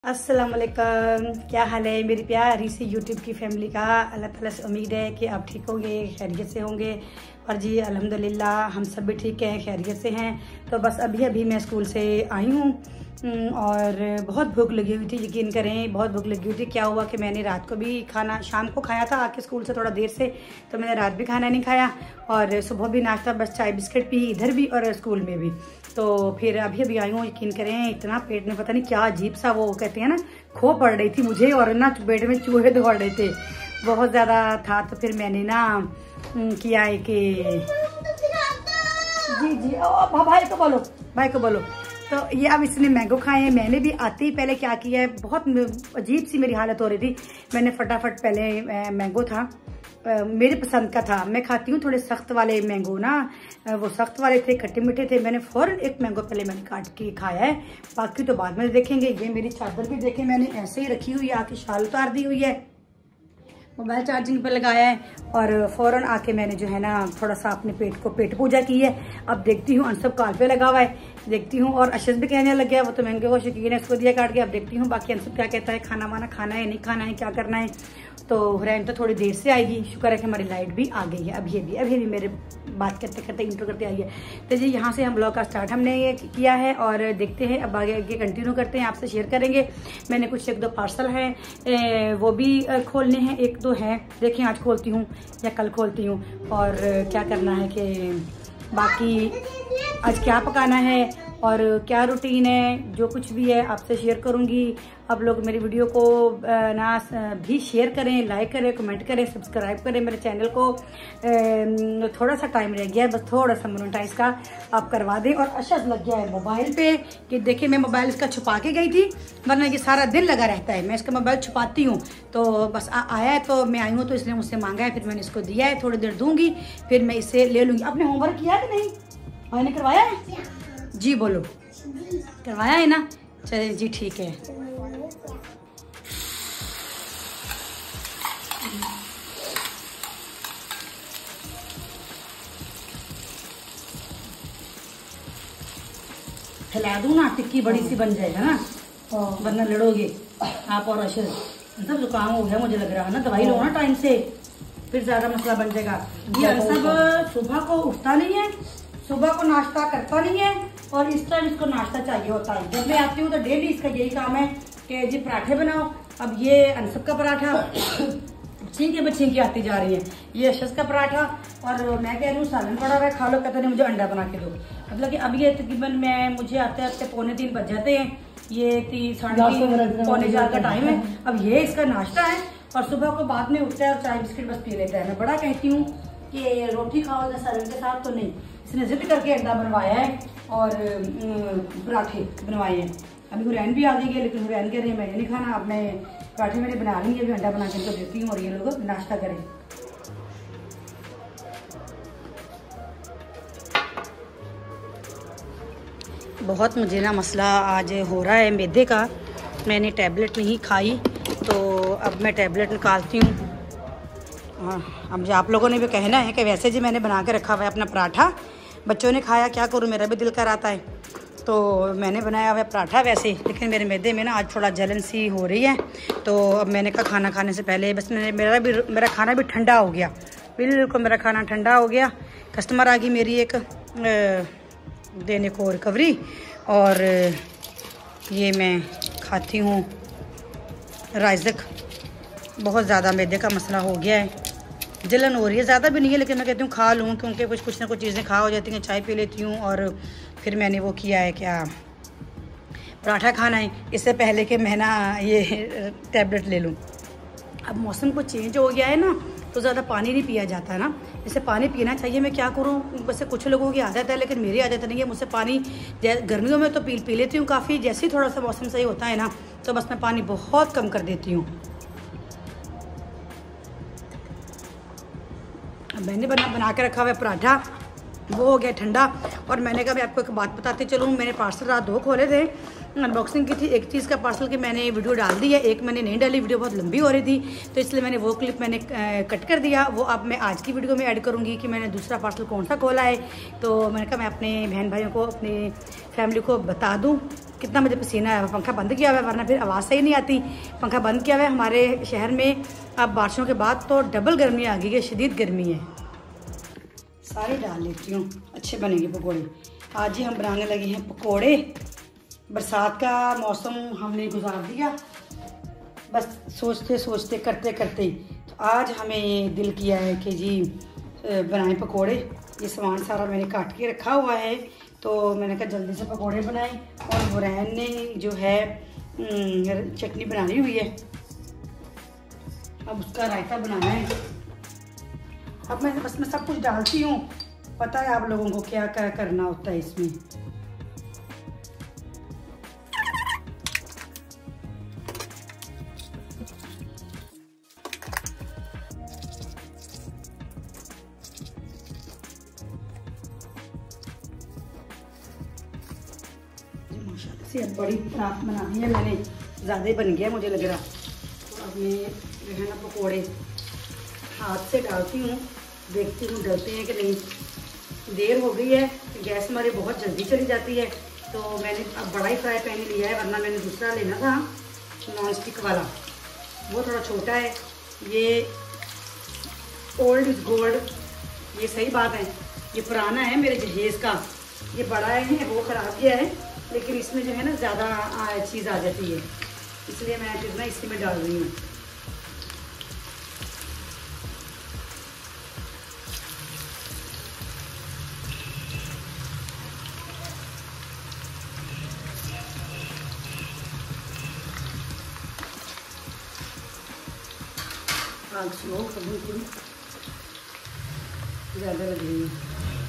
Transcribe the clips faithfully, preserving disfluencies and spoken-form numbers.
अस्सलाम वालेकुम, क्या हाल है मेरी प्यारी सी यूट्यूब की फैमिली का। अल्लाह ताला से उम्मीद है कि आप ठीक होंगे, खैरियत से होंगे। और जी अल्हम्दुलिल्लाह हम सब भी ठीक हैं, खैरियत से हैं। तो बस अभी अभी मैं स्कूल से आई हूँ और बहुत भूख लगी हुई थी, यकीन करें बहुत भूख लगी हुई थी। क्या हुआ कि मैंने रात को भी खाना शाम को खाया था आके स्कूल से थोड़ा देर से, तो मैंने रात भी खाना नहीं खाया और सुबह भी नाश्ता बस चाय बिस्किट पी, इधर भी और स्कूल में भी। तो फिर अभी अभी आई हूँ, यकीन करें इतना पेट में पता नहीं क्या अजीब सा वो कहते हैं ना, खो पड़ रही थी मुझे और ना पेट में चूहे दौड़ रहे थे, बहुत ज़्यादा था। तो फिर मैंने ना किया है कि जी जी ओ भाई को बोलो, भाई को बोलो। तो ये अब इसने मैंगो खाए हैं। मैंने भी आते ही पहले क्या किया है, बहुत अजीब सी मेरी हालत हो रही थी, मैंने फटाफट पहले मैंगो था मेरे पसंद का था, मैं खाती हूँ थोड़े सख्त वाले मैंगो ना, वो सख्त वाले थे, खट्टे मीठे थे। मैंने फौरन एक मैंगो पहले मैंने काट के खाया है, बाकी तो बाद में देखेंगे। ये मेरी चादर भी देखें मैंने ऐसे ही रखी हुई है, आके शाल उतार दी हुई है, मोबाइल चार्जिंग पे लगाया है और फ़ौरन आके मैंने जो है ना थोड़ा सा अपने पेट को पेट पूजा की है। अब देखती हूँ अनसब काल पे लगा हुआ है, देखती हूँ। और अशद भी कहने लग गया, वो तो महंगे वो शौकीन है, उसको दिया काट के। अब देखती हूँ बाकी अनसब क्या कहता है, खाना वाना खाना है नहीं खाना है, क्या करना है। तो हुरैन तो थोड़ी देर से आएगी, शुक्र है कि हमारी लाइट भी आ गई है अभी अभी अभी भी मेरे बात करते करते इंट्रो करते आई है। तो जी यहाँ से हम ब्लॉग का स्टार्ट हमने ये किया है और देखते हैं अब आगे आगे कंटिन्यू करते हैं, आपसे शेयर करेंगे। मैंने कुछ एक दो पार्सल हैं वो भी खोलने हैं, एक दो हैं, देखें आज खोलती हूँ या कल खोलती हूँ। और क्या करना है कि बाकी आज क्या पकाना है और क्या रूटीन है, जो कुछ भी है आपसे शेयर करूंगी। आप लोग मेरी वीडियो को ना भी शेयर करें, लाइक करें, कमेंट करें, सब्सक्राइब करें मेरे चैनल को। थोड़ा सा टाइम रह गया है, बस थोड़ा सा मोनेटाइज का आप करवा दें। और अशद लग गया है मोबाइल पे कि देखिए मैं मोबाइल इसका छुपा के गई थी, वरना ये सारा दिन लगा रहता है, मैं इसका मोबाइल छुपाती हूँ। तो बस आ, आया है तो मैं आई हूँ, तो इसने मुझसे मांगा है, फिर मैंने इसको दिया है, थोड़ी देर दूंगी फिर मैं इसे ले लूँगी। आपने होमवर्क किया कि नहीं, मैंने करवाया है जी, बोलो करवाया है ना, चलिए जी ठीक है। खिला दूँ ना, टिक्की बड़ी सी बन जाएगा ना, वरना लड़ोगे आप और अशर। सब जुकाम हो गया मुझे लग रहा है ना, दवाई लो ना टाइम से, फिर ज्यादा मसला बन जाएगा। ये सब सुबह को उठता नहीं है, सुबह को नाश्ता करता नहीं है और इस टाइम इसको नाश्ता चाहिए होता है। जब मैं आती हूँ तो डेली इसका यही काम है कि जी पराठे बनाओ। अब ये अनसब का पराठा छींके पे छींके आती जा रही है, ये अशद का पराठा और मैं कह रही हूँ सालन पड़ा हुआ है खा लो, कहते नहीं मुझे अंडा बना के दो। मतलब कि अब ये तकरीबन मैं मुझे आते आते पौने तीन बज जाते हैं, ये तीन साढ़े तीन पौने चार का टाइम है। अब ये इसका नाश्ता है और सुबह को बाद में उठता है और चाय बिस्किट बस पी लेता है। मैं बड़ा कहती हूँ कि रोटी खाओ सालन के साथ, तो नहीं, इसने जिद करके अंडा बनवाया है और पराठे बनवाए हैं। अभी हुरैन भी आ गई है, लेकिन हुरैन कह रहे हैं मैंने नहीं खाना, अब मैं पराठे मैंने बना ली है, अभी अंडा बना के इनको देती हूँ और ये लोग नाश्ता करें। बहुत मुझे ना मसला आज हो रहा है मैदे का, मैंने टैबलेट नहीं खाई तो अब मैं टैबलेट निकालती हूँ। हाँ, अब आप लोगों ने भी कहना है कि वैसे जी मैंने बना के रखा हुआ है अपना पराठा, बच्चों ने खाया, क्या करूँ मेरा भी दिल कर आता है, तो मैंने बनाया हुआ है पराठा वैसे। लेकिन मेरे मैदे में ना आज थोड़ा जलन सी हो रही है, तो अब मैंने कहा खाना खाने से पहले बस मैंने मेरा भी मेरा खाना भी ठंडा हो गया, बिल्कुल मेरा खाना ठंडा हो गया। कस्टमर आ गई मेरी एक देने को रिकवरी, और ये मैं खाती हूँ राइज़क। बहुत ज़्यादा मैदे का मसला हो गया है, जलन हो रही है, ज़्यादा भी नहीं है, लेकिन मैं कहती हूँ खा लूँ क्योंकि कुछ कुछ ना कुछ चीज़ें खा हो जाती हैं। चाय पी लेती हूँ और फिर मैंने वो किया है क्या, पराठा खाना है इससे पहले कि मैं ना ये टैबलेट ले लूँ। अब मौसम को चेंज हो गया है ना, तो ज़्यादा पानी नहीं पिया जाता है ना, इससे पानी पीना चाहिए। मैं क्या करूँ, वैसे कुछ लोगों की आदत है लेकिन मेरी आदत नहीं है, मुझसे पानी गर्मियों में तो पी पी लेती हूँ काफ़ी, जैसे ही थोड़ा सा मौसम सही होता है ना तो बस मैं पानी बहुत कम कर देती हूँ। मैंने बना बना के रखा हुआ है पराठा, वो हो गया ठंडा। और मैंने कहा मैं आपको एक बात बताते चलूँ, मैंने पार्सल रात दो खोले थे, अनबॉक्सिंग की थी। एक चीज़ का पार्सल की मैंने वीडियो डाल दी है, एक मैंने नहीं डाली, वीडियो बहुत लंबी हो रही थी, तो इसलिए मैंने वो क्लिप मैंने कट कर दिया। वो अब मैं आज की वीडियो में ऐड करूँगी कि मैंने दूसरा पार्सल कौन सा खोला है। तो मैंने कहा मैं अपने बहन भाइयों को, अपनी फैमिली को बता दूँ कितना मुझे पसीना है। पंखा बंद किया हुआ है वरना फिर आवाज़ सही नहीं आती। पंखा बंद किया हुआ है। हमारे शहर में अब बारिशों के बाद तो डबल गर्मी आ गई है, शदीद गर्मी है। सारे डाल लेती हूँ, अच्छे बनेंगे पकौड़े। आज ही हम बनाने लगे हैं पकौड़े। बरसात का मौसम हमने गुजार दिया बस सोचते सोचते करते करते। तो आज हमें दिल किया है कि जी बनाएं पकौड़े। ये सामान सारा मैंने काट के रखा हुआ है, तो मैंने कहा जल्दी से पकौड़े बनाएं। और बुरैन ने जो है चटनी बनानी हुई है, अब उसका रायता बनाना है। अब मैं बस मैं सब कुछ डालती हूँ, पता है आप लोगों को क्या क्या करना होता है इसमें। माशाल्लाह से अब बड़ी परात बनानी है मैंने, ज़्यादा ही बन गया मुझे लग रहा। तो अब मैं जो है ना पकौड़े हाथ से डालती हूँ, देखती हूँ डलते हैं कि नहीं। देर हो गई है, गैस हमारी बहुत जल्दी चली जाती है, तो मैंने अब बड़ा ही फ्राई पैन लिया है, वरना मैंने दूसरा लेना था नॉन स्टिक वाला, वो थोड़ा छोटा है। ये ओल्ड इज गोल्ड, ये सही बात है, ये पुराना है मेरे जहेज़ का। ये बड़ा है वो ख़राब गया है, लेकिन इसमें जो है ना ज़्यादा चीज़ आ जाती है, इसलिए मैं फिर ना इसी में डाल रही हूँ। आग स्लो कभी कभी ज़्यादा लग रही है।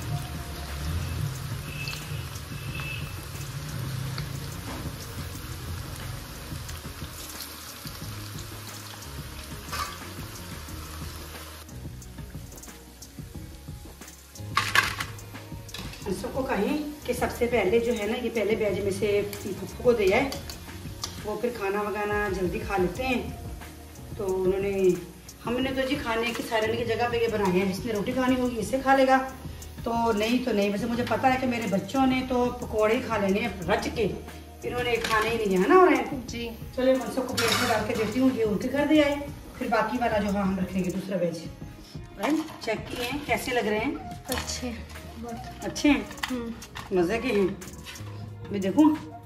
सबको कहें कि सबसे पहले जो है ना ये पहले बैज में से फुफ्फू को दिया है, वो फिर खाना वगाना जल्दी खा लेते हैं। तो उन्होंने हमने तो जी खाने की साइरन की जगह पे ये बनाए हैं, जिसने रोटी खानी होगी इससे खा लेगा, तो नहीं तो नहीं। वैसे मुझे पता है कि मेरे बच्चों ने तो पकौड़े खा लेने हैं रच के, इन्होंने खाने ही नहीं है ना। और जी चलो उन सबको प्लेट में डाल के देती हूँ, ये उनके घर दे आए, फिर बाकी वाला जो हाँ हम रखेंगे दूसरा वेज। चेक किए हैं कैसे लग रहे हैं? अच्छे, अच्छे हैं, मज़े के हैं। मैं देखूँ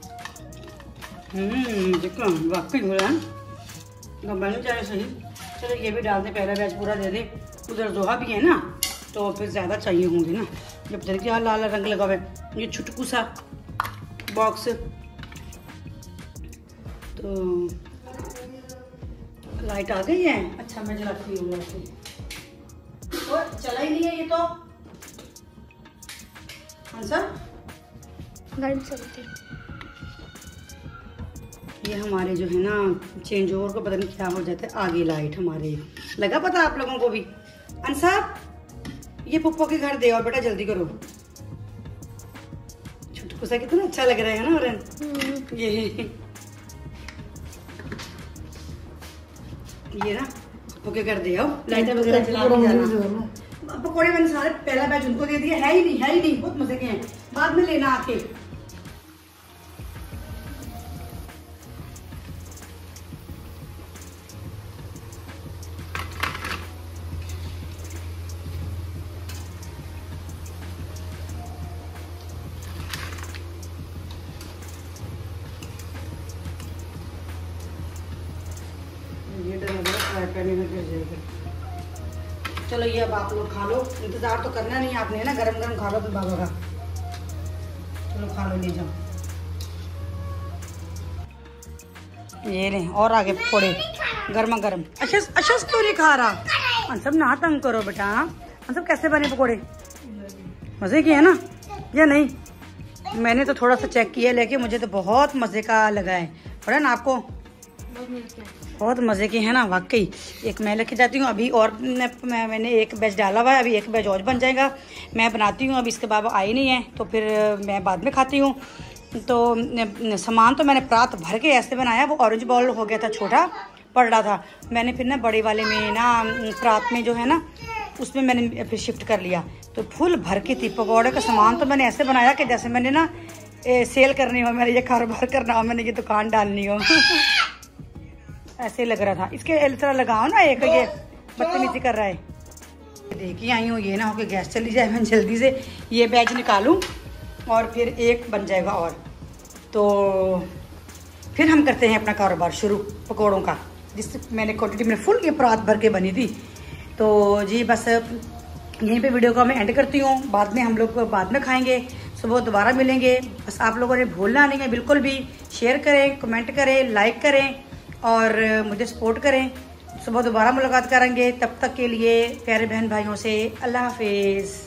हम्म देखो वाकई हो रहा है, बन जाए सही। चलो ये भी डाल दें, पहला बैच पूरा दे दें। उधर जोहा भी है ना, तो फिर ज़्यादा चाहिए होंगे ना। जब तक यहाँ लाल रंग लगा हुआ है, ये छुटकू सा बॉक्स, तो लाइट आ गई है। अच्छा मैं जलाती हूँ, और चला ही नहीं है ये तो। गाड़ी चलती। ये हमारे जो है ना चेंज ओवर को पता नहीं क्या हो जाता है, आगे लाइट हमारे लगा, पता आप लोगों को भी। अनसाब ये पप्पो के घर दे और बेटा जल्दी करो। छुटकू सा कितना अच्छा लग रहा है ना। और ये ये ना पप्पो के घर दे आओ, लाइट वगैरह जला के जाना। पकौड़े मैंने सारे पहला बैच उनको दे दिया, है ही नहीं है ही नहीं, बहुत मजे के हैं, बाद में लेना आके। ये डर लग रहा है करने में गिर जाएगा। चलो ये अब आप लोग खा लो, इंतजार तो करना नहीं आपने ना, गरम गरम खा लो फिर बाबा का। चलो खा लो, ले जाओ। ये ले और आगे पकौड़े गर्मा गर्म। अच्छा अच्छा क्यों नहीं खा रहा? अंसब ना तंग करो बेटा। अंसब कैसे बने पकौड़े? मजे के है ना या नहीं? मैंने तो थोड़ा सा चेक किया, लेकिन मुझे तो बहुत मजे का लगा है। पता ना आपको बहुत मज़े के हैं ना वाकई। एक मैं लेके जाती हूँ अभी, और मैं मैंने एक बैच डाला हुआ है, अभी एक बैच और बन जाएगा। मैं बनाती हूँ, अब इसके बाबा आई नहीं है तो फिर मैं बाद में खाती हूँ। तो सामान तो मैंने प्रात भर के ऐसे बनाया, वो ऑरेंज बॉल हो गया था, छोटा पड़ रहा था। मैंने फिर ना बड़े वाले में ना प्रात में जो है ना उसमें मैंने फिर शिफ्ट कर लिया, तो फुल भर के थी। पकौड़े का सामान तो मैंने ऐसे बनाया कि जैसे मैंने ना ए, सेल करनी हो, मैंने ये कारोबार करना हो, मैंने ये दुकान डालनी हो। ऐसे लग रहा था। इसके इस तरह लगाओ ना, एक ये बदतमीजी कर रहा है। देखिए आई हूँ, ये ना हो कि गैस चली जाए, मैं जल्दी से ये बैच निकालूं और फिर एक बन जाएगा। और तो फिर हम करते हैं अपना कारोबार शुरू पकौड़ों का, जिस मैंने क्वांटिटी में फुल ये परात भर के बनी थी। तो जी बस यहीं पे वीडियो को मैं एंड करती हूँ। बाद में हम लोग बाद में खाएंगे, सुबह दोबारा मिलेंगे। बस आप लोगों ने भूलना नहीं है बिल्कुल भी। शेयर करें, कमेंट करें, लाइक करें और मुझे सपोर्ट करें। सुबह दोबारा मुलाकात करेंगे। तब तक के लिए प्यारे बहन भाइयों से अल्लाह हाफिज़।